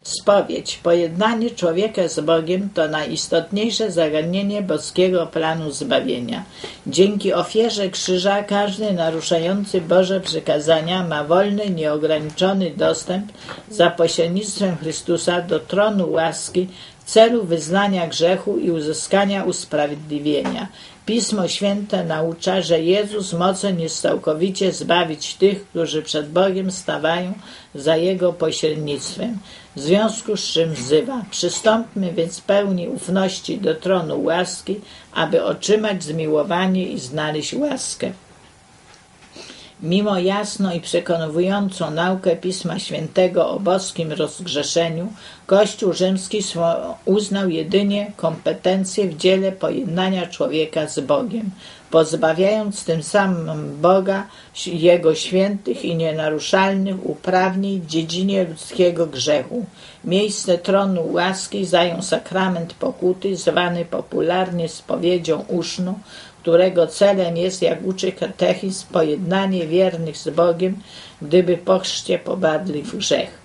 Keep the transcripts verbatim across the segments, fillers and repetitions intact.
Spowiedź, pojednanie człowieka z Bogiem to najistotniejsze zagadnienie boskiego planu zbawienia. Dzięki ofierze krzyża każdy naruszający Boże przykazania ma wolny, nieograniczony dostęp za pośrednictwem Chrystusa do tronu łaski w celu wyznania grzechu i uzyskania usprawiedliwienia. Pismo Święte naucza, że Jezus mocen jest całkowicie zbawić tych, którzy przed Bogiem stawają za Jego pośrednictwem. W związku z czym wzywa: przystąpmy więc w pełni ufności do tronu łaski, aby otrzymać zmiłowanie i znaleźć łaskę. Mimo jasno i przekonującą naukę Pisma Świętego o boskim rozgrzeszeniu, Kościół rzymski uznał jedynie kompetencje w dziele pojednania człowieka z Bogiem, pozbawiając tym samym Boga Jego świętych i nienaruszalnych uprawnień w dziedzinie ludzkiego grzechu. Miejsce tronu łaski zajął sakrament pokuty, zwany popularnie spowiedzią uszną, którego celem jest, jak uczy katechizm, pojednanie wiernych z Bogiem, gdyby po chrzcie popadli w grzech.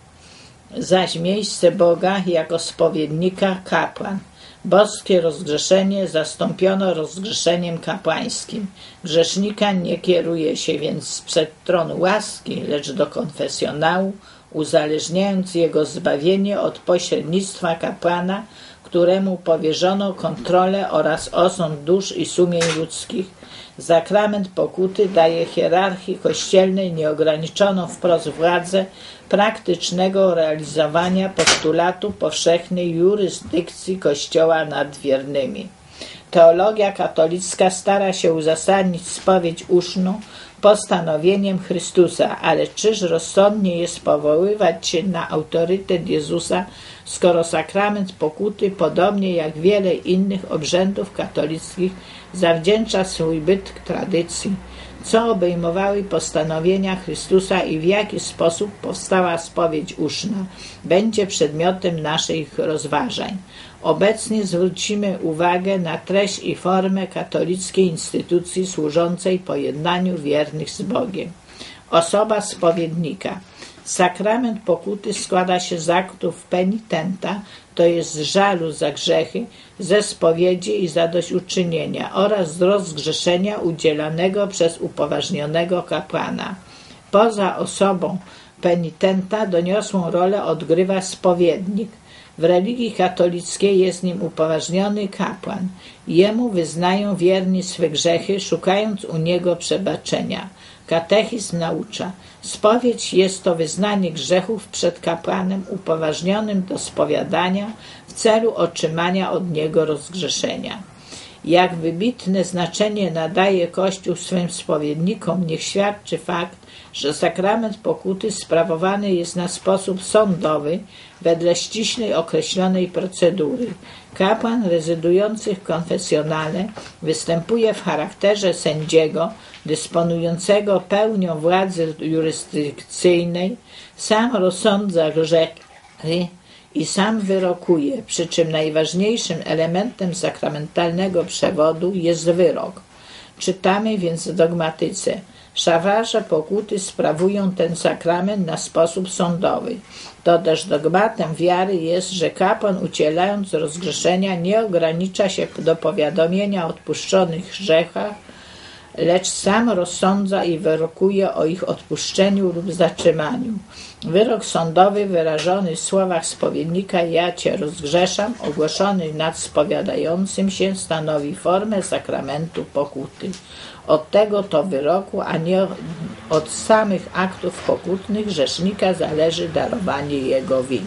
Zaś miejsce Boga jako spowiednika kapłan. Boskie rozgrzeszenie zastąpiono rozgrzeszeniem kapłańskim. Grzesznika nie kieruje się więc przed tron łaski, lecz do konfesjonału, uzależniając jego zbawienie od pośrednictwa kapłana, któremu powierzono kontrolę oraz osąd dusz i sumień ludzkich. Sakrament pokuty daje hierarchii kościelnej nieograniczoną wprost władzę praktycznego realizowania postulatu powszechnej jurysdykcji Kościoła nad wiernymi. Teologia katolicka stara się uzasadnić spowiedź uszną postanowieniem Chrystusa, ale czyż rozsądnie jest powoływać się na autorytet Jezusa, skoro sakrament pokuty, podobnie jak wiele innych obrzędów katolickich, zawdzięcza swój byt tradycji? Co obejmowały postanowienia Chrystusa i w jaki sposób powstała spowiedź uszna, będzie przedmiotem naszych rozważań. Obecnie zwrócimy uwagę na treść i formę katolickiej instytucji służącej pojednaniu wiernych z Bogiem. Osoba spowiednika. Sakrament pokuty składa się z aktów penitenta, to jest z żalu za grzechy, ze spowiedzi i zadośćuczynienia oraz z rozgrzeszenia udzielanego przez upoważnionego kapłana. Poza osobą penitenta doniosłą rolę odgrywa spowiednik. W religii katolickiej jest nim upoważniony kapłan. Jemu wyznają wierni swe grzechy, szukając u niego przebaczenia. Katechizm naucza: spowiedź jest to wyznanie grzechów przed kapłanem upoważnionym do spowiadania w celu otrzymania od niego rozgrzeszenia. Jak wybitne znaczenie nadaje Kościół swym spowiednikom, niech świadczy fakt, że sakrament pokuty sprawowany jest na sposób sądowy, wedle ściślej określonej procedury. Kapłan rezydujący w konfesjonale występuje w charakterze sędziego, dysponującego pełnią władzy jurysdykcyjnej, sam rozsądza grzechy i sam wyrokuje, przy czym najważniejszym elementem sakramentalnego przewodu jest wyrok. Czytamy więc w dogmatyce: szafarze pokuty sprawują ten sakrament na sposób sądowy. To też dogmatem wiary jest, że kapłan, udzielając rozgrzeszenia, nie ogranicza się do powiadomienia o odpuszczonych grzechach, lecz sam rozsądza i wyrokuje o ich odpuszczeniu lub zatrzymaniu. Wyrok sądowy wyrażony w słowach spowiednika „ja cię rozgrzeszam”, ogłoszony nad spowiadającym się, stanowi formę sakramentu pokuty. Od tego to wyroku, a nie od samych aktów pokutnych grzesznika zależy darowanie jego win.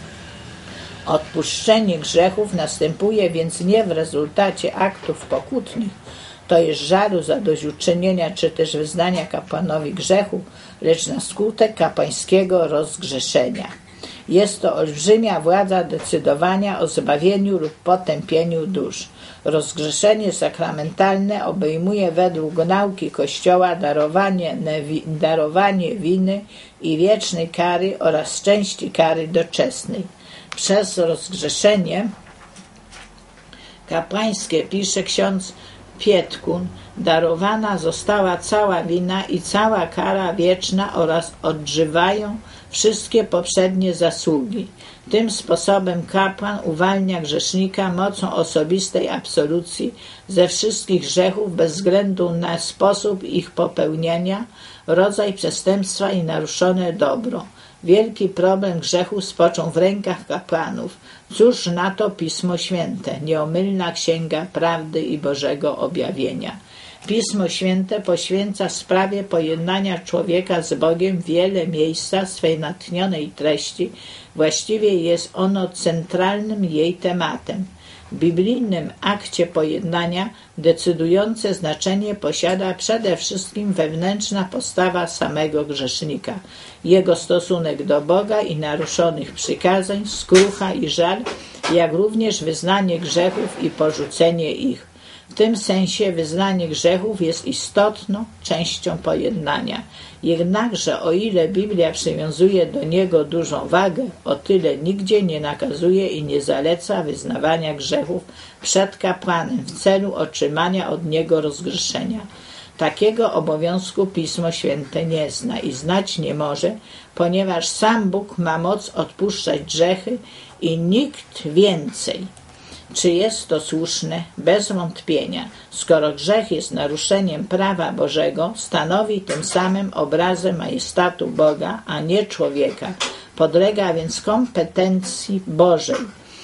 Odpuszczenie grzechów następuje więc nie w rezultacie aktów pokutnych, to jest żalu, zadośćuczynienia czy też wyznania kapłanowi grzechu, lecz na skutek kapłańskiego rozgrzeszenia. Jest to olbrzymia władza decydowania o zbawieniu lub potępieniu dusz. Rozgrzeszenie sakramentalne obejmuje według nauki Kościoła darowanie, darowanie winy i wiecznej kary oraz części kary doczesnej. Przez rozgrzeszenie kapłańskie, pisze ksiądz Pietkun, darowana została cała wina i cała kara wieczna oraz odżywają wszystkie poprzednie zasługi. Tym sposobem kapłan uwalnia grzesznika mocą osobistej absolucji ze wszystkich grzechów bez względu na sposób ich popełniania, rodzaj przestępstwa i naruszone dobro. Wielki problem grzechu spoczął w rękach kapłanów. Cóż na to Pismo Święte, nieomylna księga prawdy i Bożego objawienia. Pismo Święte poświęca sprawie pojednania człowieka z Bogiem wiele miejsca swej natchnionej treści. Właściwie jest ono centralnym jej tematem. W biblijnym akcie pojednania decydujące znaczenie posiada przede wszystkim wewnętrzna postawa samego grzesznika, jego stosunek do Boga i naruszonych przykazań, skrucha i żal, jak również wyznanie grzechów i porzucenie ich. W tym sensie wyznanie grzechów jest istotną częścią pojednania. Jednakże o ile Biblia przywiązuje do niego dużą wagę, o tyle nigdzie nie nakazuje i nie zaleca wyznawania grzechów przed kapłanem w celu otrzymania od niego rozgrzeszenia. Takiego obowiązku Pismo Święte nie zna i znać nie może, ponieważ sam Bóg ma moc odpuszczać grzechy i nikt więcej. Czy jest to słuszne? Bez wątpienia. Skoro grzech jest naruszeniem prawa Bożego, stanowi tym samym obrazę majestatu Boga, a nie człowieka. Podlega więc kompetencji Bożej,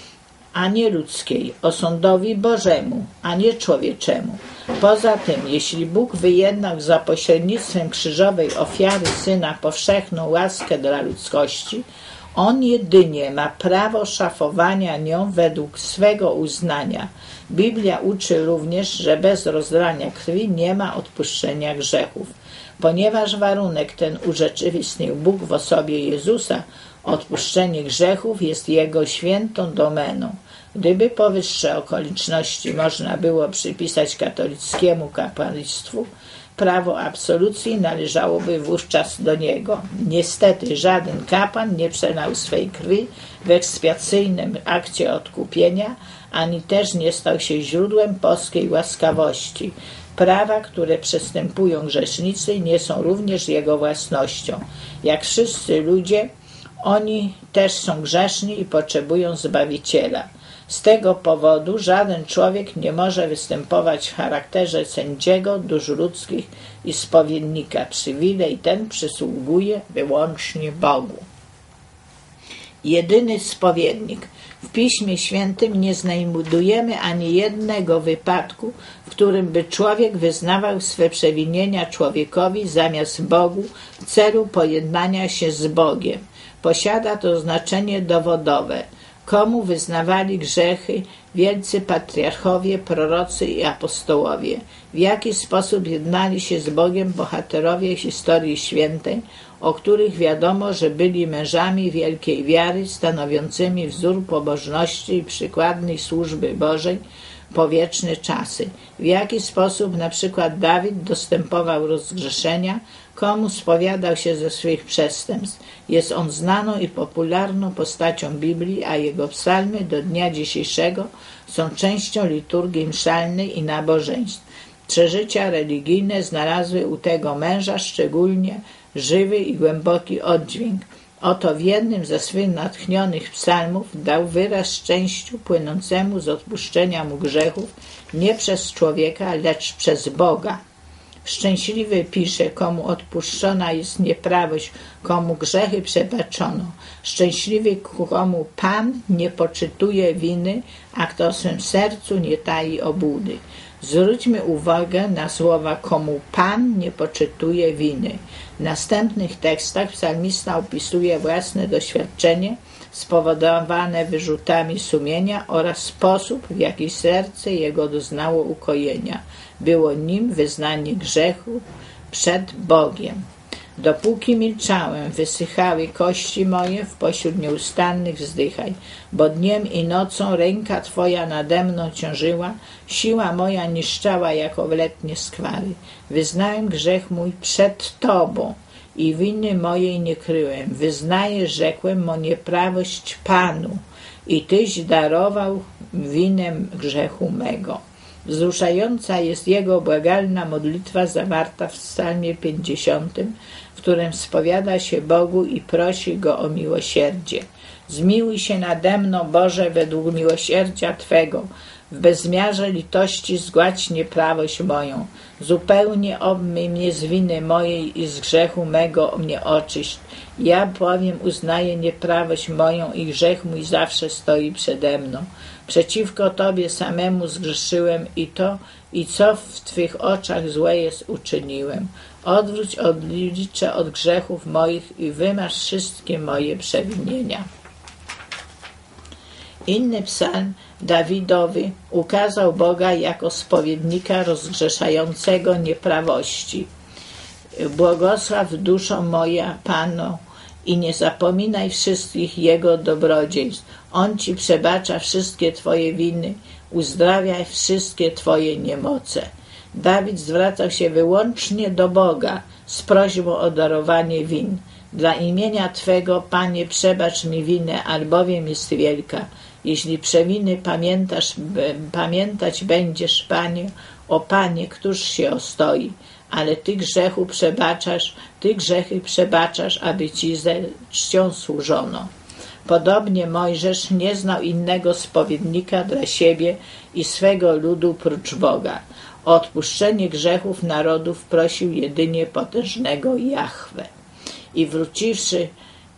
a nie ludzkiej, osądowi Bożemu, a nie człowieczemu. Poza tym, jeśli Bóg wyjednał za pośrednictwem krzyżowej ofiary Syna powszechną łaskę dla ludzkości, On jedynie ma prawo szafowania nią według swego uznania. Biblia uczy również, że bez rozlania krwi nie ma odpuszczenia grzechów. Ponieważ warunek ten urzeczywistnił Bóg w osobie Jezusa, odpuszczenie grzechów jest Jego świętą domeną. Gdyby powyższe okoliczności można było przypisać katolickiemu kapłaństwu, prawo absolucji należałoby wówczas do niego. Niestety żaden kapłan nie przelał swej krwi w ekspiacyjnym akcie odkupienia, ani też nie stał się źródłem boskiej łaskawości. Prawa, które przestępują grzesznicy, nie są również jego własnością. Jak wszyscy ludzie, oni też są grzeszni i potrzebują Zbawiciela. Z tego powodu żaden człowiek nie może występować w charakterze sędziego dusz ludzkich i spowiednika. Przywilej ten przysługuje wyłącznie Bogu. Jedyny spowiednik. W Piśmie Świętym nie znajdujemy ani jednego wypadku, w którym by człowiek wyznawał swe przewinienia człowiekowi zamiast Bogu w celu pojednania się z Bogiem. Posiada to znaczenie dowodowe. Komu wyznawali grzechy wielcy patriarchowie, prorocy i apostołowie? W jaki sposób jednali się z Bogiem bohaterowie historii świętej, o których wiadomo, że byli mężami wielkiej wiary, stanowiącymi wzór pobożności i przykładnej służby Bożej po wieczne czasy? W jaki sposób na przykład Dawid dostępował rozgrzeszenia, komu spowiadał się ze swych przestępstw? Jest on znaną i popularną postacią Biblii, a jego psalmy do dnia dzisiejszego są częścią liturgii mszalnej i nabożeństw. Przeżycia religijne znalazły u tego męża szczególnie żywy i głęboki oddźwięk. Oto w jednym ze swych natchnionych psalmów dał wyraz szczęściu płynącemu z odpuszczenia mu grzechów nie przez człowieka, lecz przez Boga. Szczęśliwy pisze, komu odpuszczona jest nieprawość, komu grzechy przebaczono. Szczęśliwy, komu Pan nie poczytuje winy, a kto w swym sercu nie tai obłudy. Zwróćmy uwagę na słowa, komu Pan nie poczytuje winy. W następnych tekstach psalmista opisuje własne doświadczenie spowodowane wyrzutami sumienia oraz sposób, w jaki serce jego doznało ukojenia. Było nim wyznanie grzechu przed Bogiem. Dopóki milczałem, wysychały kości moje w pośród nieustannych wzdychań, bo dniem i nocą ręka Twoja nade mną ciążyła, siła moja niszczała jako w letnie skwary. Wyznałem grzech mój przed Tobą i winy mojej nie kryłem. Wyznaję, rzekłem, mo nieprawość Panu i Tyś darował winę grzechu mego. Wzruszająca jest jego błagalna modlitwa zawarta w psalmie pięćdziesiątym, w którym spowiada się Bogu i prosi Go o miłosierdzie. Zmiłuj się nade mną, Boże, według miłosierdzia Twego. W bezmiarze litości zgładź nieprawość moją. Zupełnie obmyj mnie z winy mojej i z grzechu mego mnie oczyść. Ja bowiem uznaję nieprawość moją i grzech mój zawsze stoi przede mną. Przeciwko Tobie samemu zgrzeszyłem i to, i co w Twych oczach złe jest, uczyniłem. Odwróć oblicze od grzechów moich i wymaż wszystkie moje przewinienia. Inny psalm Dawidowy ukazał Boga jako spowiednika rozgrzeszającego nieprawości. Błogosław duszo moja Panu i nie zapominaj wszystkich Jego dobrodziejstw. On Ci przebacza wszystkie Twoje winy, uzdrawia wszystkie Twoje niemoce. Dawid zwracał się wyłącznie do Boga z prośbą o darowanie win. Dla imienia Twego, Panie, przebacz mi winę, albowiem jest wielka. Jeśli przewiny pamiętasz, pamiętać będziesz, Panie, o Panie, któż się ostoi? Ale Ty grzechu przebaczasz, Ty grzechy przebaczasz, aby Ci ze czcią służono. Podobnie Mojżesz nie znał innego spowiednika dla siebie i swego ludu prócz Boga. O odpuszczenie grzechów narodów prosił jedynie potężnego Jahwe. I wróciwszy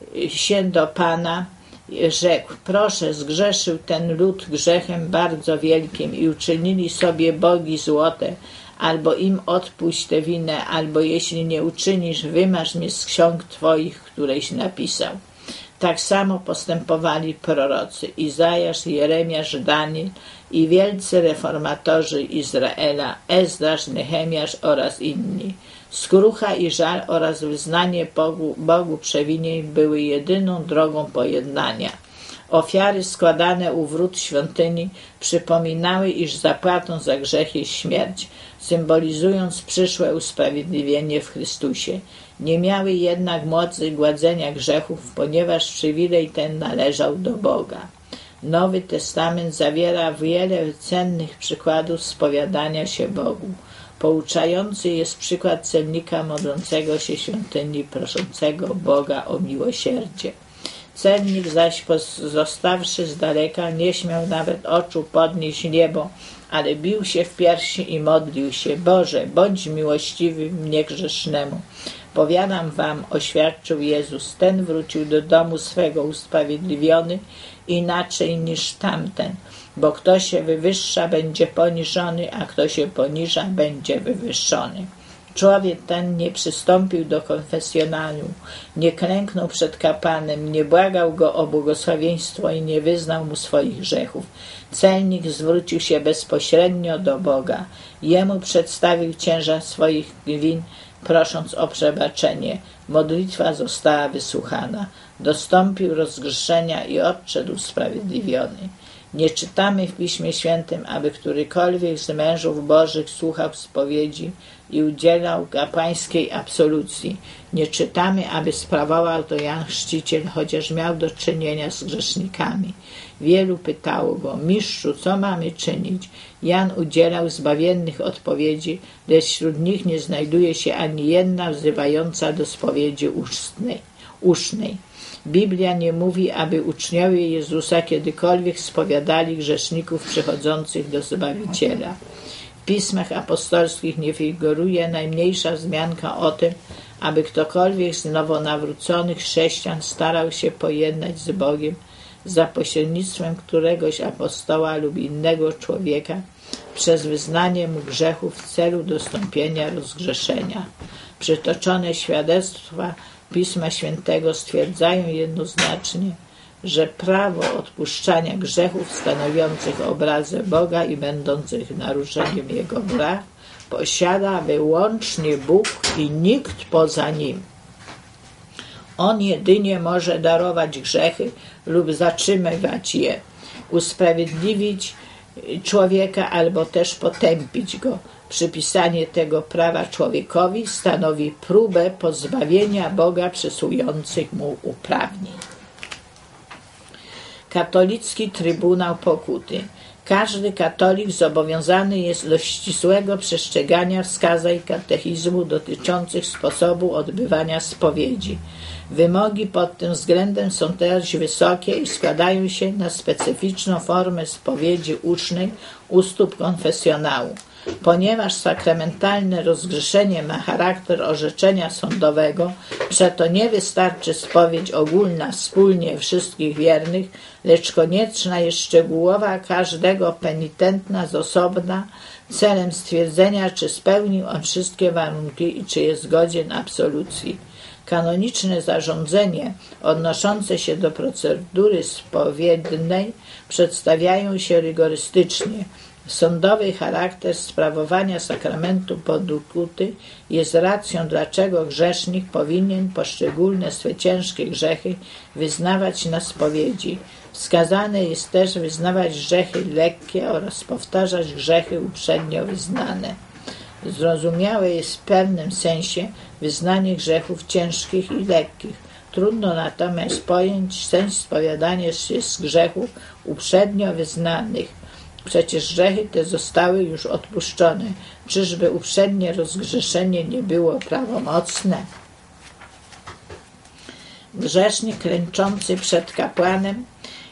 się do Pana, rzekł: proszę, zgrzeszył ten lud grzechem bardzo wielkim i uczynili sobie bogi złote, albo im odpuść tę winę, albo jeśli nie uczynisz, wymaż mnie z ksiąg Twoich, któreś napisał. Tak samo postępowali prorocy Izajasz, Jeremiasz, Daniel i wielcy reformatorzy Izraela, Ezdrasz, Nehemiasz oraz inni. Skrucha i żal oraz wyznanie Bogu, Bogu przewinień były jedyną drogą pojednania. Ofiary składane u wrót świątyni przypominały, iż zapłatą za grzech jest śmierć, symbolizując przyszłe usprawiedliwienie w Chrystusie. Nie miały jednak mocy gładzenia grzechów, ponieważ przywilej ten należał do Boga. Nowy Testament zawiera wiele cennych przykładów spowiadania się Bogu. Pouczający jest przykład celnika modlącego się świątyni, proszącego Boga o miłosierdzie. Celnik zaś, zostawszy z daleka, nie śmiał nawet oczu podnieść niebo, ale bił się w piersi i modlił się: Boże, bądź miłościwy mnie grzesznemu. Powiadam wam, oświadczył Jezus, ten wrócił do domu swego usprawiedliwiony inaczej niż tamten, bo kto się wywyższa, będzie poniżony, a kto się poniża, będzie wywyższony. Człowiek ten nie przystąpił do konfesjonału, nie klęknął przed kapłanem, nie błagał go o błogosławieństwo i nie wyznał mu swoich grzechów. Celnik zwrócił się bezpośrednio do Boga. Jemu przedstawił ciężar swoich win, prosząc o przebaczenie. Modlitwa została wysłuchana. Dostąpił rozgrzeszenia i odszedł usprawiedliwiony. Nie czytamy w Piśmie Świętym, aby którykolwiek z mężów bożych słuchał spowiedzi i udzielał kapłańskiej absolucji. Nie czytamy, aby sprawował to Jan Chrzciciel, chociaż miał do czynienia z grzesznikami. Wielu pytało go: Mistrzu, co mamy czynić? Jan udzielał zbawiennych odpowiedzi, lecz wśród nich nie znajduje się ani jedna wzywająca do spowiedzi ustnej, usznej. Biblia nie mówi, aby uczniowie Jezusa kiedykolwiek spowiadali grzeszników przychodzących do Zbawiciela. W pismach apostolskich nie figuruje najmniejsza wzmianka o tym, aby ktokolwiek z nowonawróconych chrześcijan starał się pojednać z Bogiem za pośrednictwem któregoś apostoła lub innego człowieka przez wyznanie mu grzechów w celu dostąpienia rozgrzeszenia. Przytoczone świadectwa Pisma Świętego stwierdzają jednoznacznie, że prawo odpuszczania grzechów stanowiących obrazę Boga i będących naruszeniem Jego praw posiada wyłącznie Bóg i nikt poza Nim. On jedynie może darować grzechy lub zatrzymywać je, usprawiedliwić człowieka albo też potępić go. Przypisanie tego prawa człowiekowi stanowi próbę pozbawienia Boga przysługujących mu uprawnień. Katolicki Trybunał Pokuty. Każdy katolik zobowiązany jest do ścisłego przestrzegania wskazań katechizmu dotyczących sposobu odbywania spowiedzi. Wymogi pod tym względem są też wysokie i składają się na specyficzną formę spowiedzi ucznej u stóp konfesjonału. Ponieważ sakramentalne rozgrzeszenie ma charakter orzeczenia sądowego, przeto nie wystarczy spowiedź ogólna wspólnie wszystkich wiernych, lecz konieczna jest szczegółowa każdego penitentna z osobna celem stwierdzenia, czy spełnił on wszystkie warunki i czy jest godzien absolucji. Kanoniczne zarządzenie odnoszące się do procedury spowiednej przedstawiają się rygorystycznie. Sądowy charakter sprawowania sakramentu pokuty jest racją, dlaczego grzesznik powinien poszczególne swe ciężkie grzechy wyznawać na spowiedzi. Wskazane jest też wyznawać grzechy lekkie oraz powtarzać grzechy uprzednio wyznane. Zrozumiałe jest w pewnym sensie wyznanie grzechów ciężkich i lekkich. Trudno natomiast pojąć sens spowiadania się z grzechów uprzednio wyznanych. Przecież grzechy te zostały już odpuszczone. Czyżby uprzednie rozgrzeszenie nie było prawomocne? Grzesznik klęczący przed kapłanem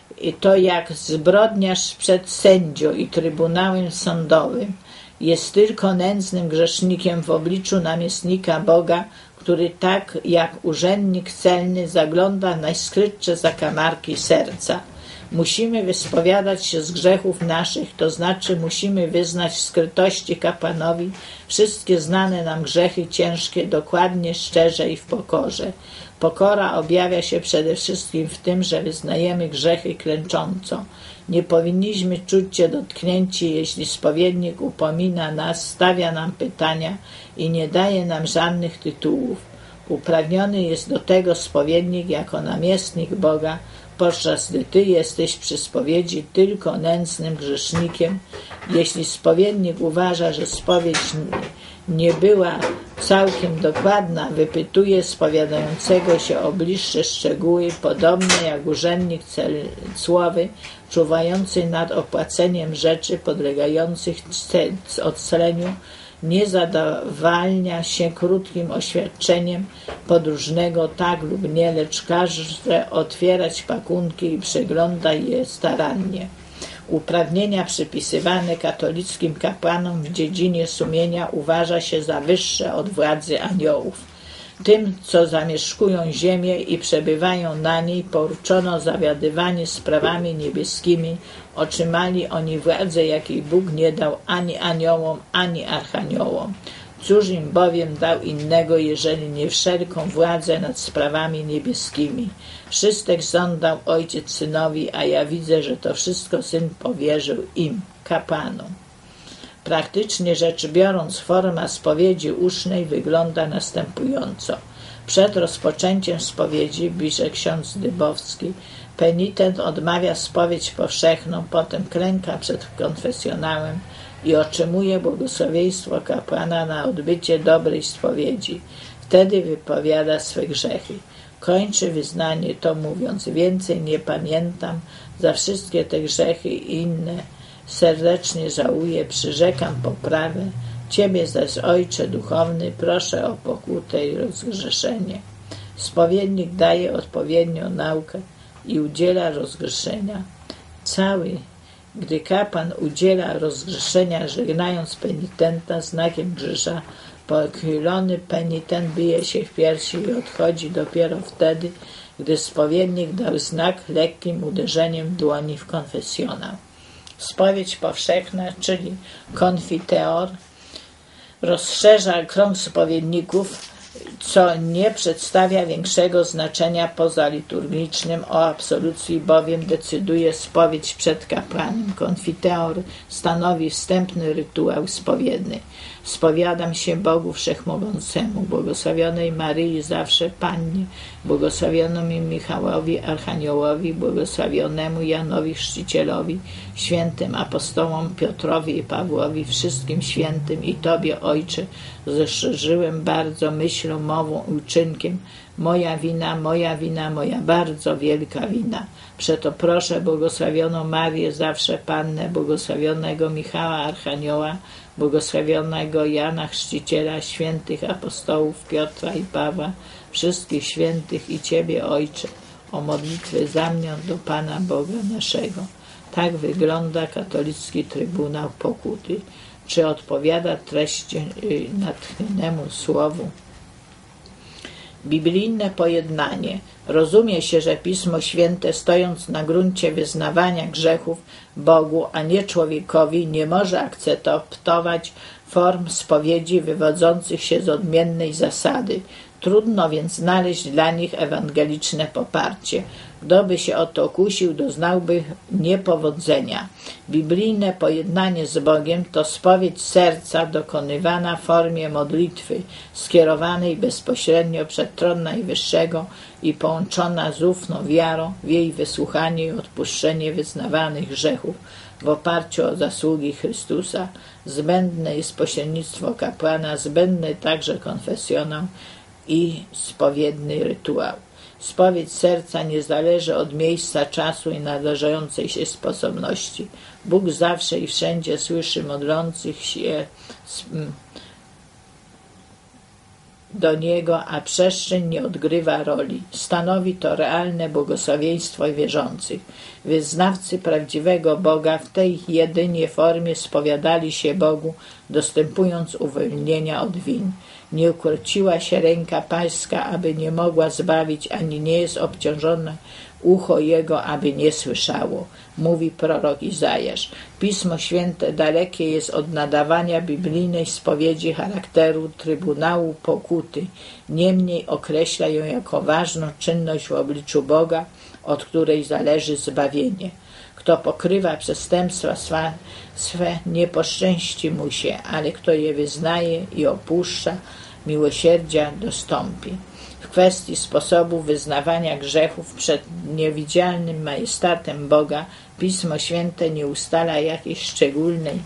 to jak zbrodniarz przed sędzią i trybunałem sądowym. Jest tylko nędznym grzesznikiem w obliczu namiestnika Boga, który tak jak urzędnik celny zagląda w najskrytsze zakamarki serca. Musimy wyspowiadać się z grzechów naszych, to znaczy musimy wyznać w skrytości kapłanowi wszystkie znane nam grzechy ciężkie dokładnie, szczerze i w pokorze. Pokora objawia się przede wszystkim w tym, że wyznajemy grzechy klęcząco. Nie powinniśmy czuć się dotknięci, jeśli spowiednik upomina nas, stawia nam pytania i nie daje nam żadnych tytułów. Uprawniony jest do tego spowiednik jako namiestnik Boga, podczas gdy Ty jesteś przy spowiedzi tylko nędznym grzesznikiem. Jeśli spowiednik uważa, że spowiedź nie była całkiem dokładna, wypytuje spowiadającego się o bliższe szczegóły, podobnie jak urzędnik cłowy czuwający nad opłaceniem rzeczy podlegających ocleniu nie zadowalnia się krótkim oświadczeniem podróżnego tak lub nie, lecz każe otwierać pakunki i przegląda je starannie. Uprawnienia przypisywane katolickim kapłanom w dziedzinie sumienia uważa się za wyższe od władzy aniołów. Tym, co zamieszkują ziemię i przebywają na niej, poruczono zawiadywanie sprawami niebieskimi. Otrzymali oni władzę, jakiej Bóg nie dał ani aniołom, ani archaniołom. Cóż im bowiem dał innego, jeżeli nie wszelką władzę nad sprawami niebieskimi? Wszystek żądał Ojciec Synowi, a ja widzę, że to wszystko Syn powierzył im, kapłanom. Praktycznie rzecz biorąc, forma spowiedzi ucznej wygląda następująco. Przed rozpoczęciem spowiedzi, pisze ksiądz Dybowski, penitent odmawia spowiedź powszechną, potem klęka przed konfesjonałem i otrzymuje błogosławieństwo kapłana na odbycie dobrej spowiedzi. Wtedy wypowiada swe grzechy. Kończy wyznanie to mówiąc: więcej nie pamiętam, za wszystkie te grzechy i inne serdecznie żałuję, przyrzekam poprawę. Ciebie zaś, Ojcze duchowny, proszę o pokutę i rozgrzeszenie. Spowiednik daje odpowiednią naukę i udziela rozgrzeszenia. Cały, gdy kapłan udziela rozgrzeszenia, żegnając penitenta znakiem krzyża, pochylony penitent bije się w piersi i odchodzi dopiero wtedy, gdy spowiednik dał znak lekkim uderzeniem dłoni w konfesjonał. Spowiedź powszechna, czyli konfiteor, rozszerza krąg spowiedników, co nie przedstawia większego znaczenia poza liturgicznym. O absolucji bowiem decyduje spowiedź przed kapłanem. Konfiteor stanowi wstępny rytuał spowiedny. Spowiadam się Bogu Wszechmogącemu, błogosławionej Maryi zawsze Pannie, błogosławionemu Michałowi Archaniołowi, błogosławionemu Janowi Chrzcicielowi, świętym apostołom Piotrowi i Pawłowi, wszystkim świętym i Tobie, Ojcze, zeszczyżyłem bardzo myślą, mową i uczynkiem, Moja wina, moja wina, moja bardzo wielka wina. Przeto proszę błogosławioną Marię, zawsze Pannę, błogosławionego Michała Archanioła, błogosławionego Jana Chrzciciela, świętych apostołów Piotra i Pawła, wszystkich świętych i Ciebie, Ojcze, o modlitwę za mnie do Pana Boga naszego. Tak wygląda katolicki Trybunał Pokuty. Czy odpowiada treści natchnionemu słowu? Biblijne pojednanie. Rozumie się, że Pismo Święte, stojąc na gruncie wyznawania grzechów Bogu, a nie człowiekowi, nie może akceptować form spowiedzi wywodzących się z odmiennej zasady. Trudno więc znaleźć dla nich ewangeliczne poparcie. Kto by się o to kusił, doznałby niepowodzenia. Biblijne pojednanie z Bogiem to spowiedź serca dokonywana w formie modlitwy, skierowanej bezpośrednio przed tron Najwyższego i połączona z ufną wiarą w jej wysłuchanie i odpuszczenie wyznawanych grzechów w oparciu o zasługi Chrystusa. Zbędne jest pośrednictwo kapłana, zbędny także konfesjonał i spowiedni rytuał. Spowiedź serca nie zależy od miejsca, czasu i należącej się sposobności. Bóg zawsze i wszędzie słyszy modlących się do Niego, a przestrzeń nie odgrywa roli. Stanowi to realne błogosławieństwo wierzących. Wyznawcy prawdziwego Boga w tej jedynie formie spowiadali się Bogu, dostępując uwolnienia od win. Nie ukróciła się ręka Pańska, aby nie mogła zbawić, ani nie jest obciążone ucho Jego, aby nie słyszało, mówi prorok Izajasz. Pismo Święte dalekie jest od nadawania biblijnej spowiedzi charakteru Trybunału Pokuty, niemniej określa ją jako ważną czynność w obliczu Boga, od której zależy zbawienie. Kto pokrywa przestępstwa swe, swe, nie poszczęści mu się, ale kto je wyznaje i opuszcza, miłosierdzia dostąpi. W kwestii sposobu wyznawania grzechów przed niewidzialnym majestatem Boga Pismo Święte nie ustala jakiejś szczególnej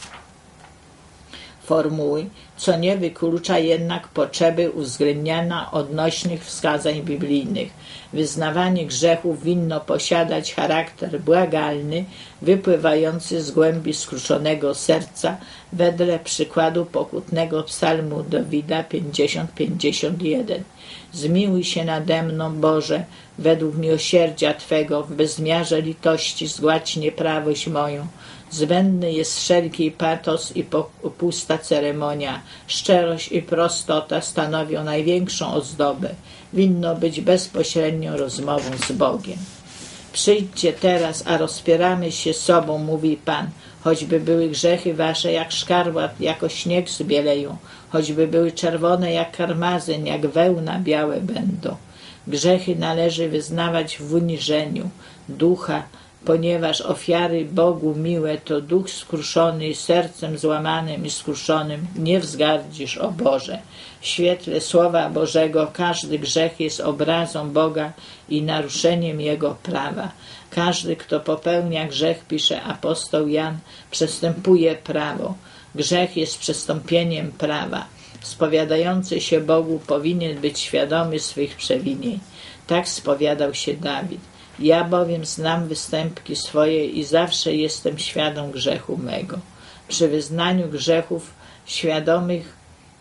formuły, co nie wyklucza jednak potrzeby uwzględniania odnośnych wskazań biblijnych. Wyznawanie grzechów winno posiadać charakter błagalny, wypływający z głębi skruszonego serca, wedle przykładu pokutnego psalmu Dawida pięćdziesiąt pięćdziesiąt jeden. Zmiłuj się nade mną, Boże, według miłosierdzia Twego, w bezmiarze litości zgładź nieprawość moją. Zbędny jest wszelki patos i pusta ceremonia. Szczerość i prostota stanowią największą ozdobę. Winno być bezpośrednią rozmową z Bogiem. Przyjdźcie teraz, a rozpieramy się sobą, mówi Pan. Choćby były grzechy wasze jak szkarłat, jako śnieg zbieleją. Choćby były czerwone jak karmazyn, jak wełna białe będą. Grzechy należy wyznawać w uniżeniu ducha, ponieważ ofiary Bogu miłe to duch skruszony, sercem złamanym i skruszonym nie wzgardzisz, o Boże. W świetle Słowa Bożego każdy grzech jest obrazą Boga i naruszeniem Jego prawa. Każdy, kto popełnia grzech, pisze apostoł Jan, przestępuje prawo. Grzech jest przestąpieniem prawa. Spowiadający się Bogu powinien być świadomy swych przewinień. Tak spowiadał się Dawid. Ja bowiem znam występki swoje i zawsze jestem świadom grzechu mego. Przy wyznaniu grzechów świadomych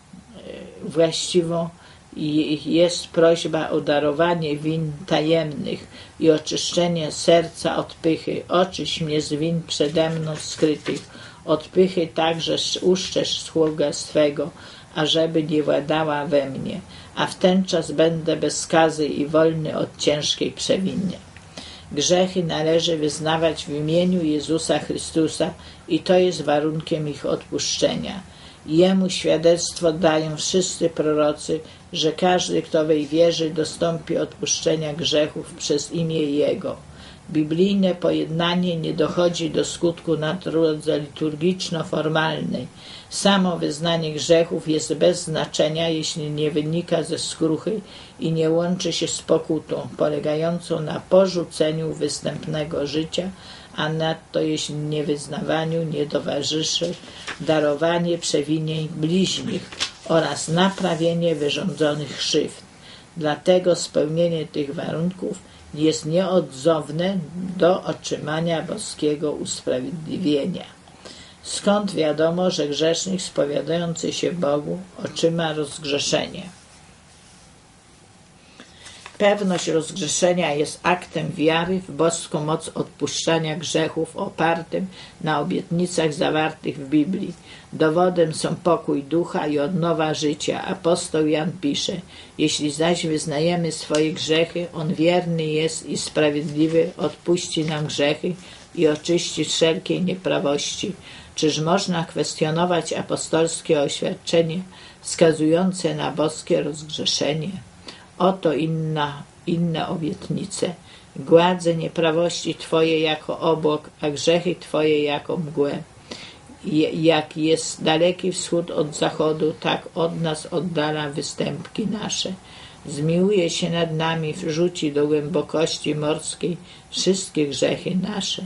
właściwą jest prośba o darowanie win tajemnych i oczyszczenie serca od pychy. Oczyść mnie z win przede mną skrytych. Od pychy także uszczesz sługę swego, ażeby nie władała we mnie. A w ten czas będę bez skazy i wolny od ciężkiej przewiny. Grzechy należy wyznawać w imieniu Jezusa Chrystusa i to jest warunkiem ich odpuszczenia. Jemu świadectwo dają wszyscy prorocy, że każdy, kto w jej wierzy, dostąpi odpuszczenia grzechów przez imię Jego. Biblijne pojednanie nie dochodzi do skutku na drodze liturgiczno-formalnej. Samo wyznanie grzechów jest bez znaczenia, jeśli nie wynika ze skruchy i nie łączy się z pokutą, polegającą na porzuceniu występnego życia, a nadto jeśli niewyznawaniu nie towarzyszy darowanie przewinień bliźnich oraz naprawienie wyrządzonych krzywd. Dlatego spełnienie tych warunków jest nieodzowne do otrzymania boskiego usprawiedliwienia. Skąd wiadomo, że grzesznik spowiadający się Bogu otrzyma rozgrzeszenie? Pewność rozgrzeszenia jest aktem wiary w boską moc odpuszczania grzechów opartym na obietnicach zawartych w Biblii. Dowodem są pokój ducha i odnowa życia. Apostoł Jan pisze: jeśli zaś wyznajemy swoje grzechy, On wierny jest i sprawiedliwy, odpuści nam grzechy i oczyści wszelkiej nieprawości. Czyż można kwestionować apostolskie oświadczenie wskazujące na boskie rozgrzeszenie? Oto inna, inne obietnice. Gładzę nieprawości Twoje jako obłok, a grzechy Twoje jako mgłę. Jak jest daleki wschód od zachodu, tak od nas oddala występki nasze. Zmiłuje się nad nami, wrzuci do głębokości morskiej wszystkie grzechy nasze.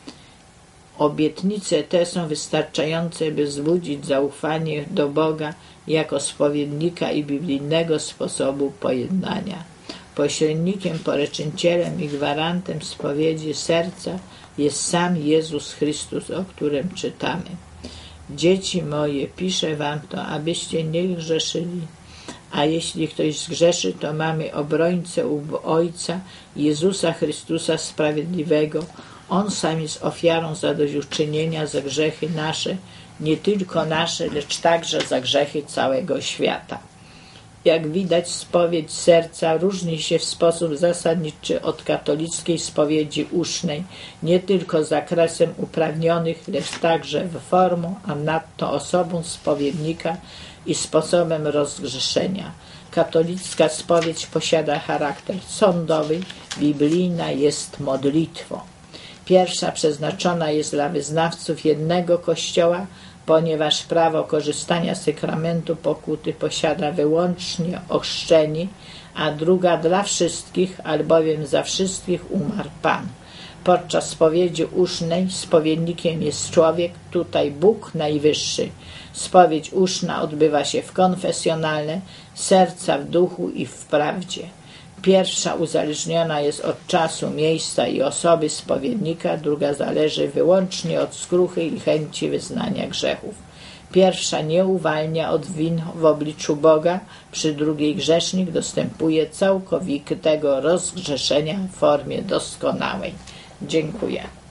Obietnice te są wystarczające, by wzbudzić zaufanie do Boga jako spowiednika i biblijnego sposobu pojednania. Pośrednikiem, poręczycielem i gwarantem spowiedzi serca jest sam Jezus Chrystus, o którym czytamy. Dzieci moje, piszę wam to, abyście nie grzeszyli. A jeśli ktoś zgrzeszy, to mamy obrońcę u Ojca, Jezusa Chrystusa Sprawiedliwego. On sam jest ofiarą zadośćuczynienia za grzechy nasze, nie tylko nasze, lecz także za grzechy całego świata. Jak widać, spowiedź serca różni się w sposób zasadniczy od katolickiej spowiedzi usznej, nie tylko zakresem uprawnionych, lecz także formą, a nadto osobą spowiednika i sposobem rozgrzeszenia. Katolicka spowiedź posiada charakter sądowy, biblijna jest modlitwą. Pierwsza przeznaczona jest dla wyznawców jednego kościoła, ponieważ prawo korzystania z sakramentu pokuty posiada wyłącznie ochrzczeni, a druga dla wszystkich, albowiem za wszystkich umarł Pan. Podczas spowiedzi usznej spowiednikiem jest człowiek, tutaj Bóg Najwyższy. Spowiedź uszna odbywa się w konfesjonalne, serca w duchu i w prawdzie. Pierwsza uzależniona jest od czasu, miejsca i osoby spowiednika, druga zależy wyłącznie od skruchy i chęci wyznania grzechów. Pierwsza nie uwalnia od win w obliczu Boga, przy drugiej grzesznik dostępuje całkowitego rozgrzeszenia w formie doskonałej. Dziękuję.